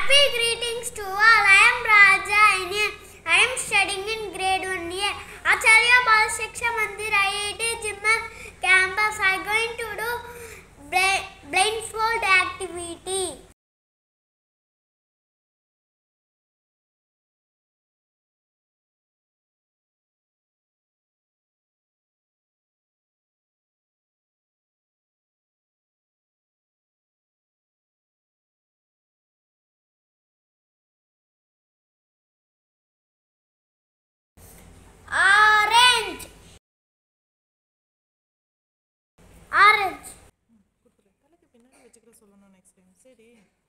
Happy greetings to all. I am Raja Indian. I am studying in grade 1 year. Acharya Bal Shiksha Mandir IIT Jimnal campus. I am going to do blindfold activity. Orange. Orange. தலைக்கு பின்னாடி வச்சுக்கிற சொல்லணும் next time சரி